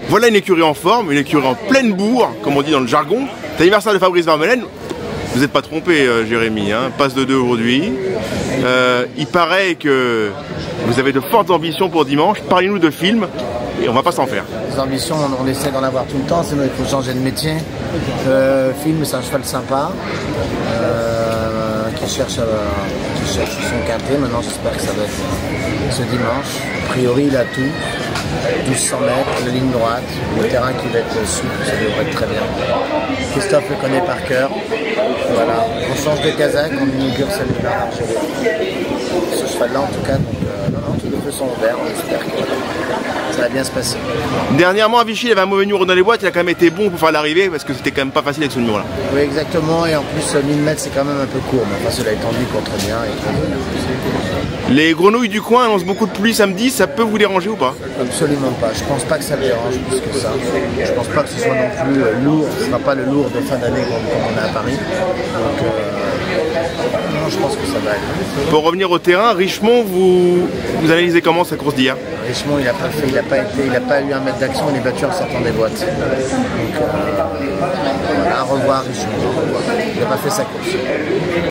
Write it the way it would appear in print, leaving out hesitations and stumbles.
Voilà une écurie en forme, une écurie en pleine bourre, comme on dit dans le jargon. C'est l'anniversaire de Fabrice Vermeulen. Vous n'êtes pas trompé, Jérémy, hein, passe de 2 aujourd'hui. Il paraît que vous avez de fortes ambitions pour dimanche. Parlez-nous de films et on va pas s'en faire. Les ambitions, on essaie d'en avoir tout le temps, sinon il faut changer de métier. Film, c'est un cheval sympa qui cherche son quintet. Maintenant, j'espère que ça va être ce dimanche. A priori, il a tout. 1200 mètres, la ligne droite, le terrain qui va être souple, ça devrait être très bien. Christophe le connaît par cœur. Voilà, on change de Kazakh, on inaugure celle de Bernard Géré. Ce cheval-là, en tout cas, donc, tous les feux sont ouverts, on espère que ça va bien se passer. Dernièrement, à Vichy, il avait un mauvais numéro dans les boîtes, il a quand même été bon pour faire l'arrivée parce que c'était quand même pas facile avec ce numéro-là. Oui, exactement, et en plus, 1000 mètres, c'est quand même un peu court, mais enfin, cela étant dit, contre bien et très bien. Les grenouilles du coin annoncent beaucoup de pluie samedi, ça peut vous déranger ou pas? Absolument pas, je pense pas que ça me dérange plus que ça. Je pense pas que ce soit non plus lourd, ce sera pas le lourd de fin d'année comme on a à Paris. Donc, non, je pense que ça va aller. Pour revenir au terrain, Richemont, vous analysez comment sa course d'hier? Richemont, il n'a pas eu un mètre d'action, il est battu en sortant des boîtes. Donc, à revoir Richemont, il n'a pas fait sa course.